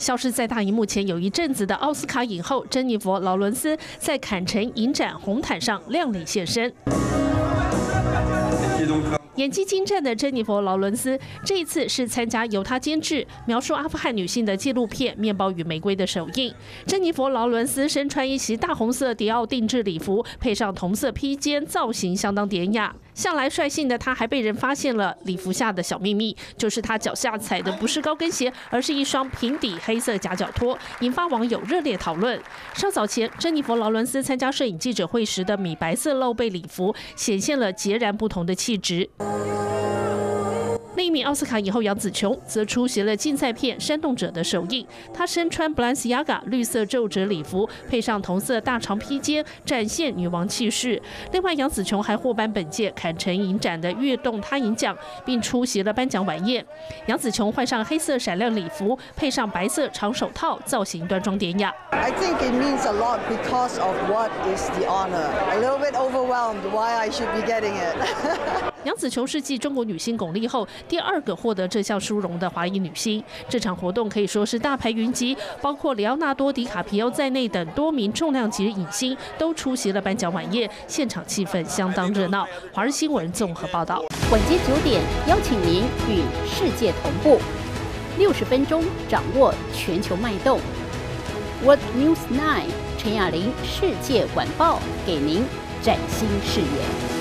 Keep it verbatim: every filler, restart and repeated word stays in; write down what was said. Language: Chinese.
消失在大荧幕前有一阵子的奥斯卡影后珍妮佛·劳伦斯，在坎城影展红毯上亮丽现身。 演技精湛的珍妮佛·劳伦斯，这一次是参加由她监制、描述阿富汗女性的纪录片《面包与玫瑰》的首映。珍妮佛·劳伦斯身穿一袭大红色迪奥定制礼服，配上同色披肩，造型相当典雅。向来率性的她，还被人发现了礼服下的小秘密，就是她脚下踩的不是高跟鞋，而是一双平底黑色夹脚拖，引发网友热烈讨论。稍早前，珍妮佛·劳伦斯参加摄影记者会时的米白色露背礼服，显现了截然不同的气质。 另一名奥斯卡影后杨紫琼则出席了竞赛片《煽动者》的首映，她身穿 Balenciaga 绿色皱褶礼服，配上同色大长披肩，展现女王气势。另外，杨紫琼还获颁本届坎城影展的悦动她影奖，并出席了颁奖晚宴。杨紫琼换上黑色闪亮礼服，配上白色长手套，造型端庄典雅。 I think it means a lot because of what is the honor. A little bit overwhelmed why I should be getting it. 杨紫琼是继中国女星巩俐后第二个获得这项殊荣的华裔女星。这场活动可以说是大牌云集，包括里奥纳多·迪卡皮欧在内等多名重量级影星都出席了颁奖晚宴，现场气氛相当热闹。华视新闻综合报道。 晚间九点，邀请您与世界同步，六十分钟掌握全球脉动。World News Nine 陈雅玲世界晚报给您崭新视野。